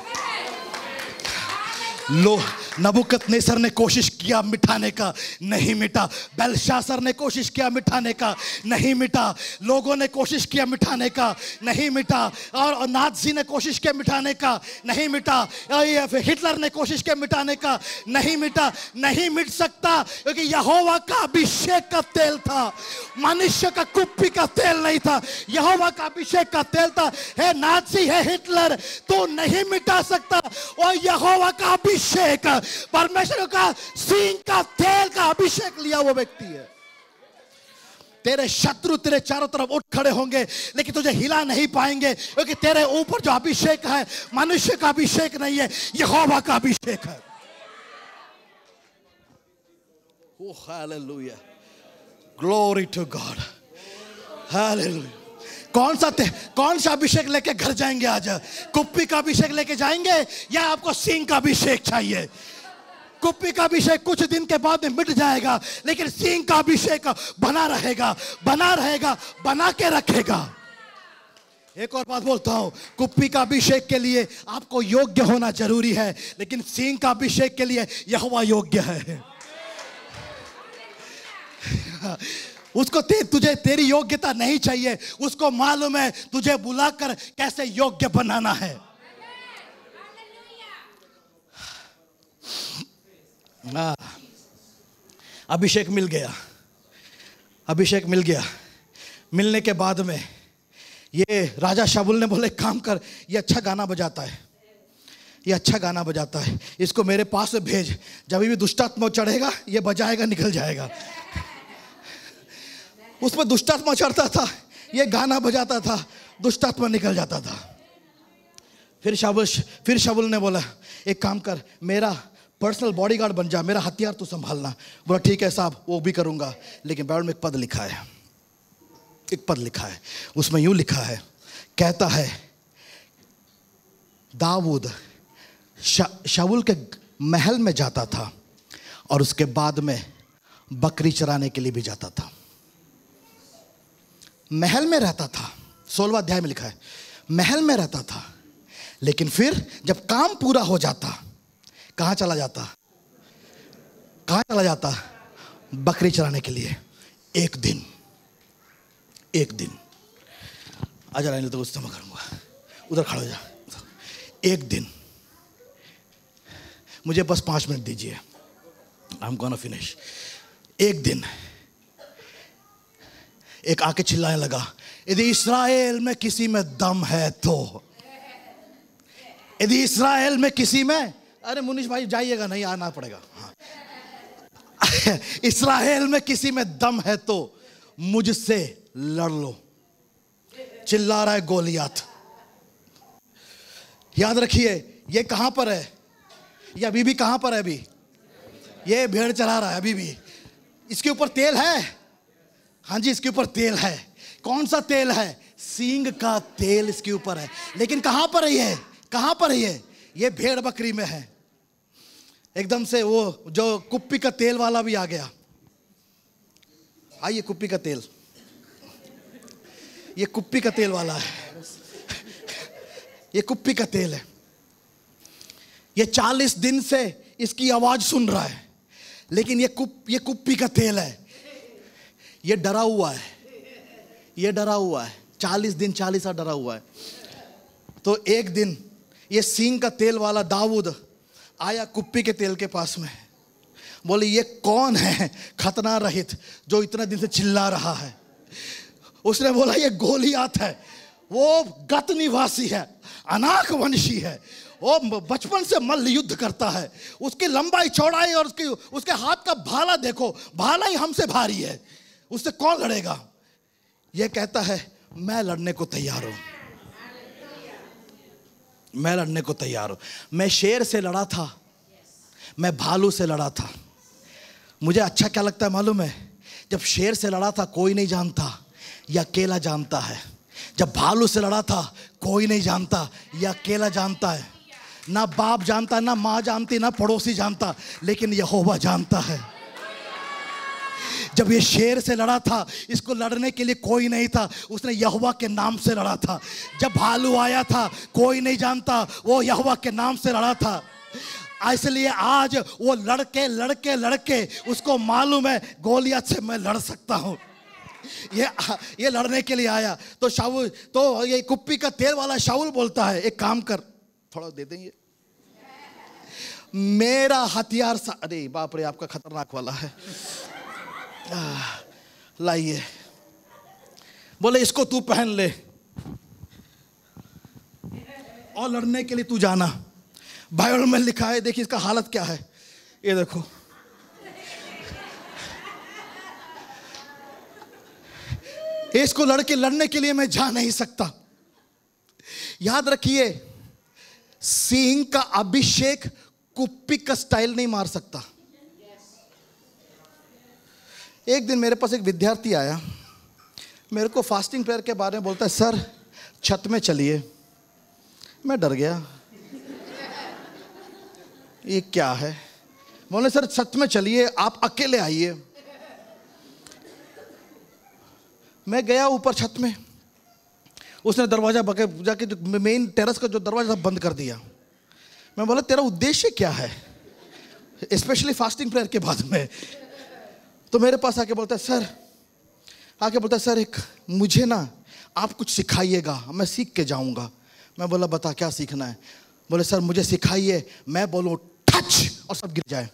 नबूकदनेस्सर ने कोशिश किया मिटाने का, नहीं मिटा। बेलशास्सर ने कोशिश किया मिटाने का, नहीं मिटा। लोगों ने कोशिश किया मिटाने का, नहीं मिटा। और नाज़ी ने कोशिश किया मिटाने का, नहीं मिटा। हिटलर ने कोशिश किया मिटाने का, नहीं मिटा। नहीं मिट सकता, क्योंकि यहोवा का अभिषेक का तेल था, मनुष्य का कुप्पी का तेल नहीं था, यहोवा का अभिषेक का तेल था। है नाज़ी, है हिटलर, तो नहीं मिटा सकता। और यहोवा का अभिषेक, परमेश्वर का सिंह का तेल का अभिषेक लिया वो व्यक्ति है। तेरे शत्रु तेरे चारों तरफ उठ खड़े होंगे, लेकिन तुझे हिला नहीं पाएंगे, क्योंकि तेरे ऊपर जो अभिषेक है, मनुष्य का अभिषेक नहीं है, यहोवा का अभिषेक है। Oh hallelujah, glory to God, hallelujah. कौन सा अभिषेक लेके घर जाएंगे आज? कुप्पी का अभिषेक लेके जाएंगे या आपको सिंह का अभिषेक चाहिए? कुप्पी का अभिषेक कुछ दिन के बाद में मिट जाएगा, लेकिन सिंह का अभिषेक बना रहेगा, बना रहेगा, बना के रखेगा। एक और बात बोलता हूं, कुप्पी का अभिषेक के लिए आपको योग्य होना जरूरी है, लेकिन सिंह का अभिषेक के लिए यहोवा योग्य है। उसको तुझे तेरी योग्यता नहीं चाहिए, उसको मालूम है तुझे बुलाकर कैसे योग्य बनाना है। अभिषेक मिल गया, अभिषेक मिल गया। मिलने के बाद में ये राजा शाऊल ने बोले काम कर, ये अच्छा गाना बजाता है, ये अच्छा गाना बजाता है, इसको मेरे पास में भेज। जब भी दुष्टात्मा चढ़ेगा ये बजाएगा, निकल जाएगा। उसमें दुष्टात्मा चढ़ता था, ये गाना बजाता था, दुष्टात्मा निकल जाता था। फिर शाऊल ने बोला एक काम कर, मेरा पर्सनल बॉडीगार्ड बन जा, मेरा हथियार तू संभालना। बोला ठीक है साहब, वो भी करूंगा। लेकिन बाइबल में एक पद लिखा है, एक पद लिखा है, उसमें यूं लिखा है, कहता है दाऊद शाऊल के महल में जाता था और उसके बाद में बकरी चराने के लिए भी जाता था। महल में रहता था, 16वां अध्याय में लिखा है, महल में रहता था। लेकिन फिर जब काम पूरा हो जाता, कहां चला जाता? कहां चला जाता? बकरी चराने के लिए। एक दिन आजा रहने तो उस समय करूंगा, उधर खड़ा हो जा। एक दिन, मुझे बस 5 मिनट दीजिए, आई एम गोना फिनिश। एक दिन एक आके चिल्लाने लगा, यदि इस्राएल में किसी में दम है तो, यदि इस्राएल में किसी में, अरे मुनीश भाई जाइएगा, नहीं आना पड़ेगा। हाँ। इस्राएल में किसी में दम है तो मुझसे लड़ लो। चिल्ला रहा है गोलियात। याद रखिए, ये कहां पर है? ये अभी भी कहां पर है? अभी ये भेड़ चला रहा है अभी भी। इसके ऊपर तेल है, हाँ जी इसके ऊपर तेल है। कौन सा तेल है? सींग का तेल इसके ऊपर है। लेकिन कहां पर है ये? कहां पर है ये भेड़ बकरी में है। एकदम से वो जो कुप्पी का तेल वाला भी आ गया। आइए कुप्पी का तेल, ये कुप्पी का तेल वाला है, ये कुप्पी का तेल है। ये 40 दिन से इसकी आवाज सुन रहा है, लेकिन ये कुप्पी का तेल है। ये डरा हुआ है, ये डरा हुआ है 40 दिन 40 साल डरा हुआ है। तो एक दिन ये सींग का तेल वाला दाऊद आया कुप्पी के तेल के पास में, बोले ये कौन है खतना रहित जो इतने दिन से चिल्ला रहा है? उसने बोला ये गोलियात है, वो गत निवासी है, अनाक वंशी है, वो बचपन से मल्ल युद्ध करता है। उसकी लंबाई चौड़ाई और उसके हाथ का भाला देखो, भाला ही हमसे भारी है, उससे कौन लड़ेगा? ये कहता है मैं लड़ने को तैयार हूं, मैं लड़ने को तैयार हूं। मैं शेर से लड़ा था, मैं भालू से लड़ा था। मुझे अच्छा क्या लगता है मालूम है? जब शेर से लड़ा था कोई नहीं जानता, ये अकेला जानता है। जब भालू से लड़ा था कोई नहीं जानता, ये अकेला जानता है। ना बाप जानता, ना माँ जानती, ना पड़ोसी जानता, लेकिन यहोवा जानता है। जब ये शेर से लड़ा था, इसको लड़ने के लिए कोई नहीं था, उसने यहोवा के नाम से लड़ा था। जब भालू आया था कोई नहीं जानता, वो यहोवा के नाम से लड़ा था। इसलिए आज वो लड़के लड़के लड़के उसको मालूम है गोलियत से मैं लड़ सकता हूं। ये लड़ने के लिए आया। तो शाऊल, तो ये कुप्पी का तेल वाला शाऊल बोलता है एक काम कर, थोड़ा दे देंगे मेरा हथियार सा। अरे बाप रे, आपका खतरनाक वाला है, लाइए। बोले इसको तू पहन ले और लड़ने के लिए तू जाना। बाइबल में लिखा है, देखिए इसका हालत क्या है, ये देखो। इसको लड़ने के लिए मैं जा नहीं सकता। याद रखिए, सिंह का अभिषेक कुप्पी का स्टाइल नहीं मार सकता। एक दिन मेरे पास एक विद्यार्थी आया, मेरे को फास्टिंग प्रेयर के बारे में बोलता है, सर छत में चलिए। मैं डर गया, ये क्या है? बोले सर छत में चलिए, आप अकेले आइए। मैं गया ऊपर छत में, उसने दरवाजा जाके जो मेन टेरेस का जो दरवाजा बंद कर दिया। मैं बोला तेरा उद्देश्य क्या है, स्पेशली फास्टिंग प्रेयर के बाद में? तो मेरे पास आके बोलता है सर एक मुझे ना आप कुछ सिखाइएगा, मैं सीख के जाऊंगा। मैं बोला बता क्या सीखना है? बोले सर मुझे सिखाइए, मैं बोलूं टच और सब गिर जाए।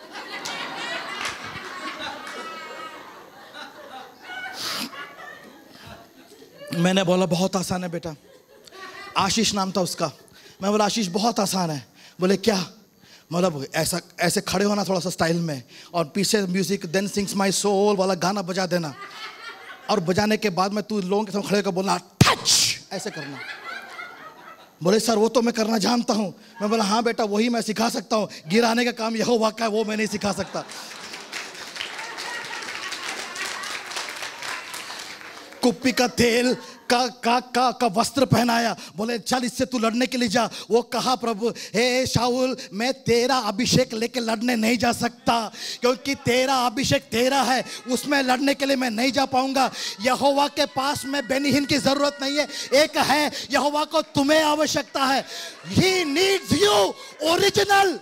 मैंने बोला बहुत आसान है बेटा। आशीष नाम था उसका। मैं बोला आशीष बहुत आसान है। बोले क्या? मतलब ऐसे खड़े होना थोड़ा सा स्टाइल में, और पीछे music then sings my soul वाला गाना बजा देना, और बजाने के बाद में तू लोगों के सामने खड़े होकर बोलना टच, ऐसे करना। बोले सर वो तो मैं करना जानता हूं। मैं बोला हाँ बेटा वही मैं सिखा सकता हूं, गिराने का काम यहोवा का है, वो मैं नहीं सिखा सकता। कुप्पी का तेल का वस्त्र पहनाया। बोले चल इससे तू लड़ने के लिए जा। वो कहा प्रभु हे शाऊल, मैं तेरा अभिषेक लेके लड़ने नहीं जा सकता, क्योंकि तेरा अभिषेक तेरा है, उसमें लड़ने के लिए मैं नहीं जा पाऊंगा। यहोवा के पास में बेनिहीन की जरूरत नहीं है, एक है, यहोवा को तुम्हें आवश्यकता है। He needs you original.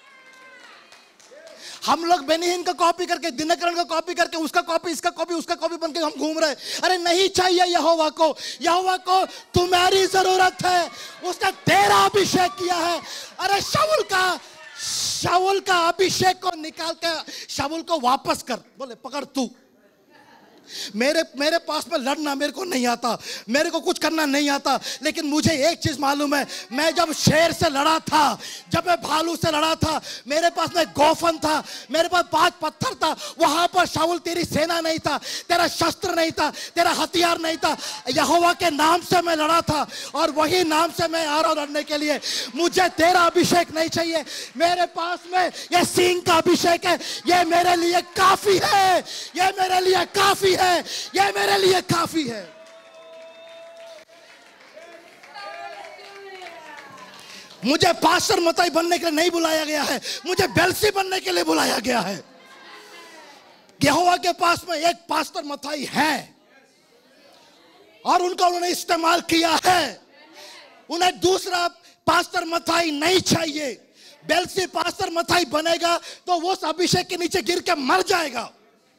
हम लोग बेनिहीन का कॉपी करके, दिनकरण का कॉपी करके, उसका कॉपी, इसका कॉपी, उसका कॉपी बन के हम घूम रहे। अरे नहीं चाहिए यहोवा को तुम्हारी जरूरत है। उसने तेरा अभिषेक किया है। अरे शाऊल का अभिषेक को निकाल के शाऊल को वापस कर। बोले पकड़ तू, मेरे मेरे पास में लड़ना मेरे को नहीं आता, मेरे को कुछ करना नहीं आता, लेकिन मुझे एक चीज मालूम है, मैं जब शेर से लड़ा था, जब मैं भालू से लड़ा था, मेरे पास में गोफन था, मेरे पास 5 पत्थर था। वहां पर शाऊल तेरी सेना नहीं था, तेरा शस्त्र नहीं था, तेरा हथियार नहीं था, यहोवा के नाम से मैं लड़ा था और वही नाम से मैं आ रहा हूं लड़ने के लिए। मुझे तेरा अभिषेक नहीं चाहिए, मेरे पास में ये सिंह का अभिषेक है, ये मेरे लिए काफी है, ये मेरे लिए काफी है, ये मेरे लिए काफी है। मुझे पास्टर मताई बनने के लिए नहीं बुलाया गया है, मुझे बेलसी बनने के लिए बुलाया गया है। यहोवा के पास में एक पास्टर मताई है और उनका उन्होंने इस्तेमाल किया है। उन्हें दूसरा पास्टर मताई नहीं चाहिए। बेलसी पास्टर मताई बनेगा तो वो उस अभिषेक के नीचे गिर के मर जाएगा।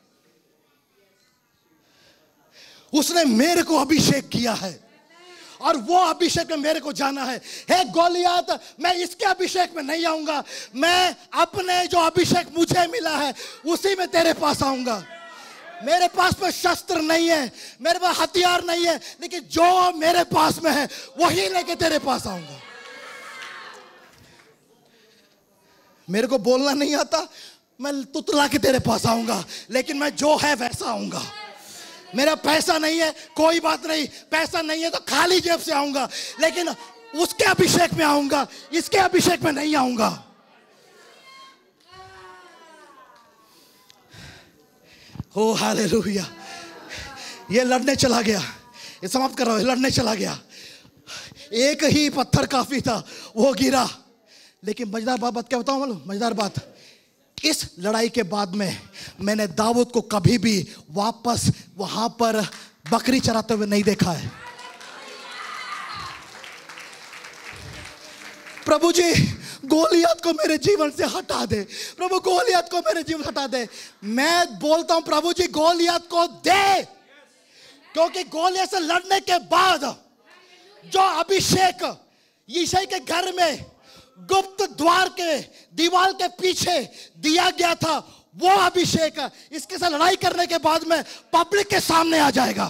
उसने मेरे को अभिषेक किया है और वो अभिषेक में मेरे को जाना है। हे गोलियत, मैं इसके अभिषेक में नहीं आऊंगा, मैं अपने जो अभिषेक मुझे मिला है उसी में तेरे पास आऊंगा। मेरे पास में शस्त्र नहीं है, मेरे पास हथियार नहीं है, लेकिन जो मेरे पास में है वही लेके तेरे पास आऊंगा। मेरे को बोलना नहीं आता, मैं तुतला के तेरे पास आऊंगा, लेकिन मैं जो है वैसा आऊंगा। मेरा पैसा नहीं है, कोई बात नहीं, पैसा नहीं है तो खाली जेब से आऊंगा, लेकिन उसके अभिषेक में आऊंगा, इसके अभिषेक में नहीं आऊंगा। Oh hallelujah. ये लड़ने चला गया, ये समाप्त कर रहा हूं, लड़ने चला गया। एक ही पत्थर काफी था, वो गिरा। लेकिन मजेदार बात क्या बताऊं मालूम? मजेदार बात, इस लड़ाई के बाद में मैंने दाऊद को कभी भी वापस वहां पर बकरी चराते हुए नहीं देखा है। प्रभु जी गोलियत को मेरे जीवन से हटा दे, प्रभु गोलियत को मेरे जीवन से हटा दे। मैं बोलता हूं प्रभु जी गोलियत को दे, क्योंकि गोलियत से लड़ने के बाद जो अभिषेक यिशै के घर में गुप्त द्वार के दीवार के पीछे दिया गया था, वो अभिषेक इसके साथ लड़ाई करने के बाद में पब्लिक के सामने आ जाएगा।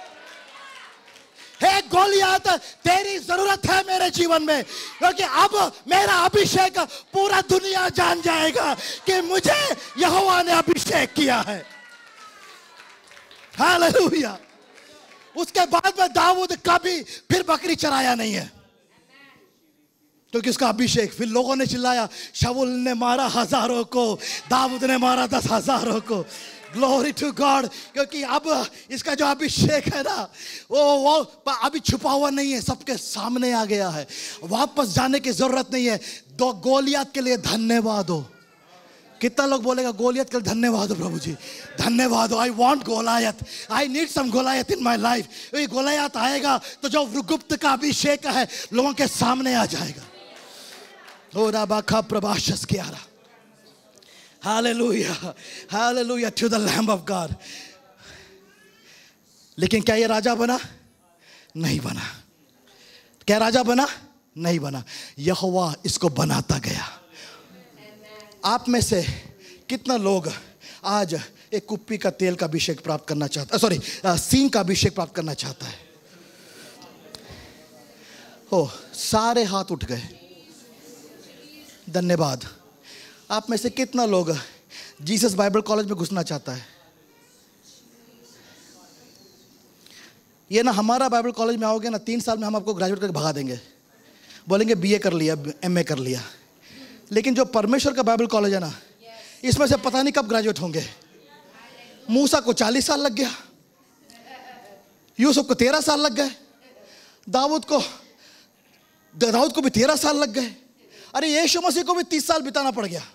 हे गोलियत, तेरी जरूरत है मेरे जीवन में, क्योंकि अब मेरा अभिषेक पूरा दुनिया जान जाएगा कि मुझे यहोवा ने अभिषेक किया है। हालेलुया। उसके बाद में दाऊद कभी फिर बकरी चराया नहीं है, क्योंकि उसका अभिषेक। फिर लोगों ने चिल्लाया, शाऊल ने मारा हजारों को, दाऊद ने मारा 10,000 को। Glory to God. क्योंकि अब इसका जो अभिषेक है ना, वो अभी छुपा हुआ नहीं है, सबके सामने आ गया है। वापस जाने की जरूरत नहीं है। दो गोलियत के लिए धन्यवाद हो। कितना लोग बोलेगा गोलियत के लिए धन्यवाद हो? प्रभु जी धन्यवाद हो। I want Goliath, I need some Goliath in my life. ये गोलायत आएगा तो जो गुप्त का अभिषेक है लोगों के सामने आ जाएगा। ओ राबाखा प्रभाशस कियारा। Hallelujah, hallelujah to the lamb of God. लेकिन क्या ये राजा बना? नहीं बना। क्या राजा बना? नहीं बना। यहोवा इसको बनाता गया। आप में से कितना लोग आज एक कुप्पी का तेल का अभिषेक प्राप्त करना चाहता, सॉरी सींग का अभिषेक प्राप्त करना चाहता है? हो, सारे हाथ उठ गए। धन्यवाद। आप में से कितना लोग जीसस बाइबल कॉलेज में घुसना चाहता है? ये ना हमारा बाइबल कॉलेज में आओगे ना, 3 साल में हम आपको ग्रेजुएट करके भगा देंगे, बोलेंगे बीए कर लिया, एमए कर लिया। लेकिन जो परमेश्वर का बाइबल कॉलेज है ना, इसमें से पता नहीं कब ग्रेजुएट होंगे। मूसा को 40 साल लग गया, यूसुफ को 13 साल लग गए, दाऊद को भी 13 साल लग गए। अरे यीशु मसीह को भी 30 साल बिताना पड़ गया।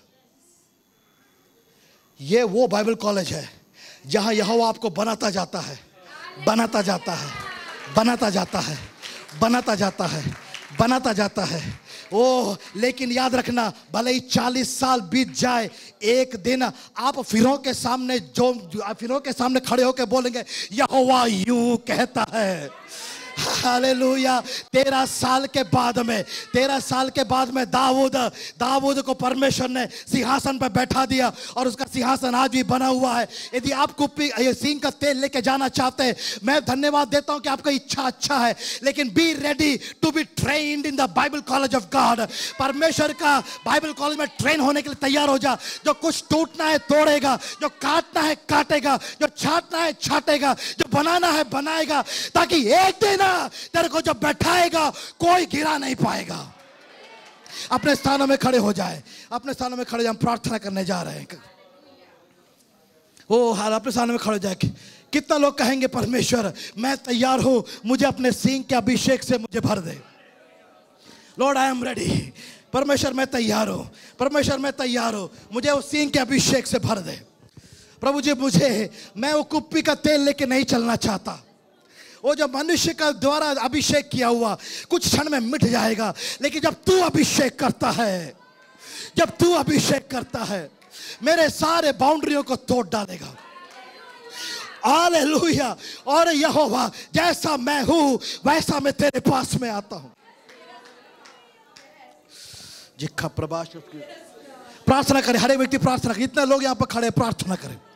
ये वो बाइबल कॉलेज है जहां यहोवा आपको बनाता जाता है, बनाता जाता है, बनाता जाता है, बनाता जाता है, बनाता जाता है। ओह, लेकिन याद रखना, भले ही 40 साल बीत जाए, एक दिन आप फिरौन के सामने खड़े होकर बोलेंगे, यहोवा यूं कहता है। हालेलुया। 13 साल के बाद में दाऊद को परमेश्वर ने सिंहासन पर बैठा दिया और उसका सिंहासन आज भी बना हुआ है। यदि आप कुप्पी ये सींग का तेल लेके जाना चाहते हैं, मैं धन्यवाद देता हूं कि आपका इच्छा अच्छा है, लेकिन be ready to be trained in the Bible college of God. परमेश्वर का बाइबल कॉलेज में ट्रेन होने के लिए तैयार हो जा। जो कुछ टूटना है तोड़ेगा, जो काटना है काटेगा, जो छाटना है छाटेगा, जो बनाना है बनाएगा, ताकि एक दिन तेरे को जब बैठाएगा कोई गिरा नहीं पाएगा। अपने स्थानों में खड़े हो जाए, अपने स्थानों में खड़े, हम प्रार्थना करने जा रहे हैं। ओ हाल अपने स्थानों में खड़े जाए। कितना लोग कहेंगे परमेश्वर मैं तैयार हूं, मुझे अपने सींग के अभिषेक से मुझे भर दे। Lord I am ready. परमेश्वर मैं तैयार हूं, परमेश्वर मैं तैयार हूं, मुझे उस सींग के अभिषेक से भर दे। प्रभु जी मैं वो कुप्पी का तेल लेके नहीं चलना चाहता। वो जो मनुष्य का द्वारा अभिषेक किया हुआ कुछ क्षण में मिट जाएगा, लेकिन जब तू अभिषेक करता है, मेरे सारे बाउंड्रियों को तोड़ डालेगा। हालेलुया। और यहोवा जैसा मैं हूं वैसा मैं तेरे पास में आता हूं। जिखा प्रभाष प्रार्थना करें, हर एक व्यक्ति प्रार्थना करें। इतने लोग यहां पर खड़े प्रार्थना करें।